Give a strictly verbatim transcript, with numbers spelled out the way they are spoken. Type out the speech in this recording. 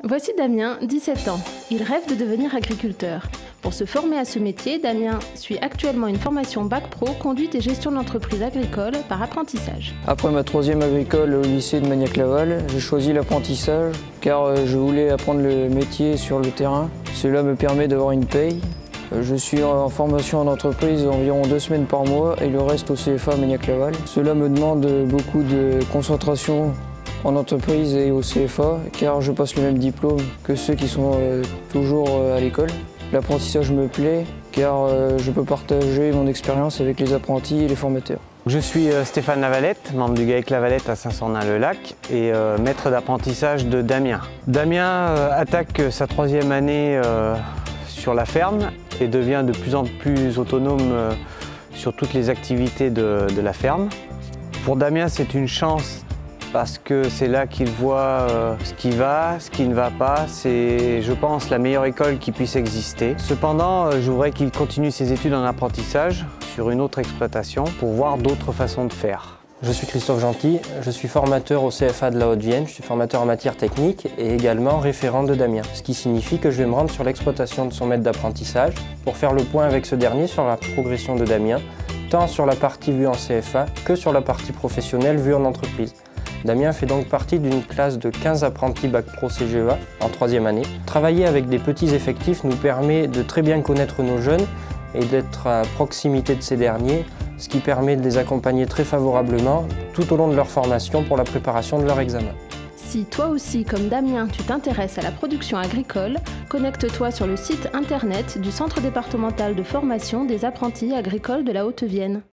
Voici Damien, dix-sept ans. Il rêve de devenir agriculteur. Pour se former à ce métier, Damien suit actuellement une formation Bac Pro conduite et gestion d'entreprise agricole par apprentissage. Après ma troisième agricole au lycée de Magnac-Laval, j'ai choisi l'apprentissage car je voulais apprendre le métier sur le terrain. Cela me permet d'avoir une paye. Je suis en formation en entreprise environ deux semaines par mois et le reste au C F A Magnac-Laval. Cela me demande beaucoup de concentration en entreprise et au C F A car je passe le même diplôme que ceux qui sont euh, toujours euh, à l'école. L'apprentissage me plaît car euh, je peux partager mon expérience avec les apprentis et les formateurs. Je suis euh, Stéphane Lavalette, membre du GAEC Lavalette à Saint-Sornin-le-Lac et euh, maître d'apprentissage de Damien. Damien euh, attaque sa troisième année euh, sur la ferme et devient de plus en plus autonome euh, sur toutes les activités de, de la ferme. Pour Damien, c'est une chance parce que c'est là qu'il voit euh, ce qui va, ce qui ne va pas. C'est, je pense, la meilleure école qui puisse exister. Cependant, euh, je voudrais qu'il continue ses études en apprentissage sur une autre exploitation pour voir d'autres façons de faire. Je suis Christophe Gentil, je suis formateur au C F A de la Haute-Vienne, je suis formateur en matière technique et également référent de Damien. Ce qui signifie que je vais me rendre sur l'exploitation de son maître d'apprentissage pour faire le point avec ce dernier sur la progression de Damien, tant sur la partie vue en C F A que sur la partie professionnelle vue en entreprise. Damien fait donc partie d'une classe de quinze apprentis Bac Pro C G E A en troisième année. Travailler avec des petits effectifs nous permet de très bien connaître nos jeunes et d'être à proximité de ces derniers, ce qui permet de les accompagner très favorablement tout au long de leur formation pour la préparation de leur examen. Si toi aussi, comme Damien, tu t'intéresses à la production agricole, connecte-toi sur le site internet du Centre départemental de formation des apprentis agricoles de la Haute-Vienne.